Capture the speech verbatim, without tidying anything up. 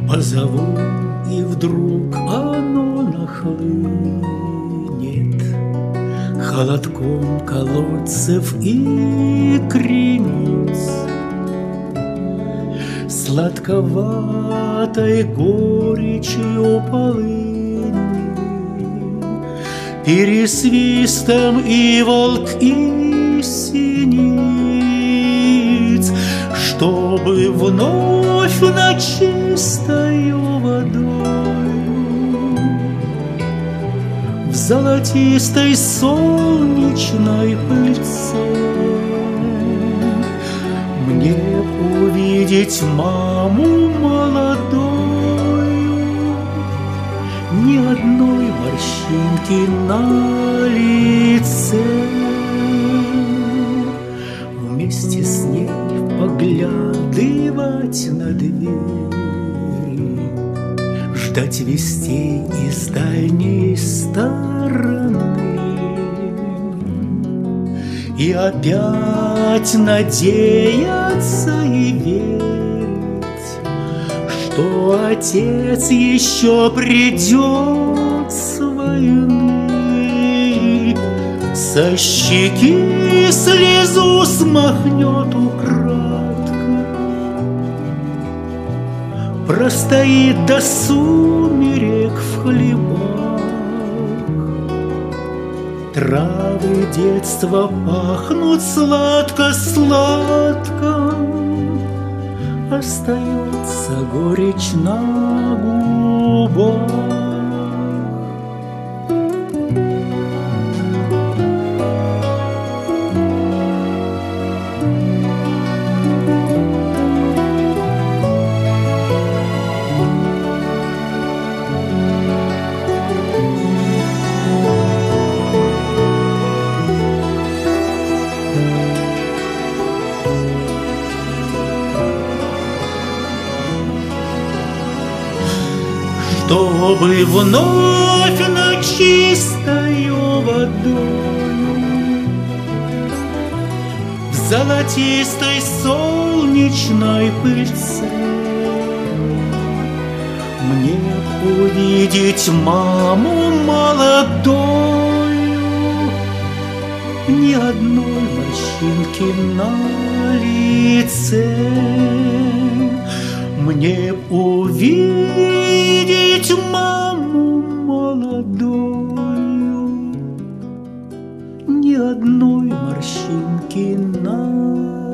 Позову, и вдруг оно нахлынет холодком колодцев и крениц, сладковатой горечью полыни, пересвистом иволк и синиц, чтобы вновь на чистою водою в золотистой солнечной пыльце мне увидеть маму молодую, ни одной морщинки на лице, вместе с ней поглядывать на дверь, ждать вестей из дальней стороны и опять надеяться и верить, что отец еще придет с войны, со щеки слезу смахнет украдкой, простоит до сумерек в хлебах. Травы детства пахнут сладко-сладко, остается горечь на губах. Чтобы вновь на чистою водою в золотистой солнечной пыльце мне увидеть маму молодою, ни одной морщинки на лице, мне увидеть маму молодую, ни одной морщинки на